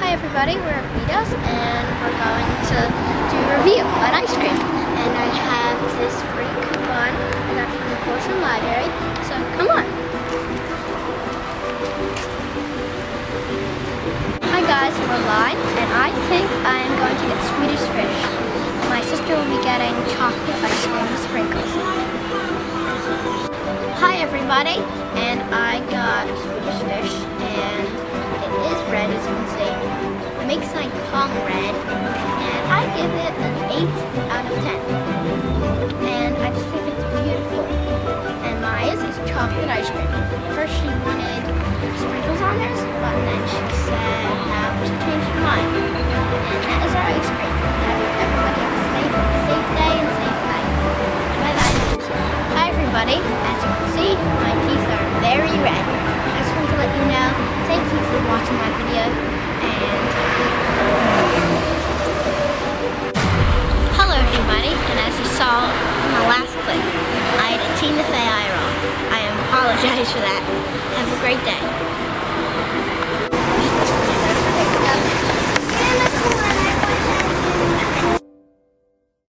Hi everybody, we're at Rita's and we're going to do a review on ice cream. And I have this free coupon I got from the Portion Library, so come on. Hi guys, we're live and I think I'm going to get Swedish fish. My sister will be getting chocolate ice cream with sprinkles. Hi everybody, and I got Swedish fish and it is red, as you can see. It makes my tongue red, and I give it an 8 out of 10. And I just think it's beautiful. And Maya's is chocolate ice cream. First she wanted sprinkles on theirs, but then she said she changed her mind. And that is our ice cream. Everybody have a safe day and safe night. Bye bye. Hi everybody, as you can see, my teeth are very red. I just want to let you know, thank you for watching my video, and hello everybody, and as you saw in my last clip, I had a Tina Fey eye roll. I apologize for that. Have a great day.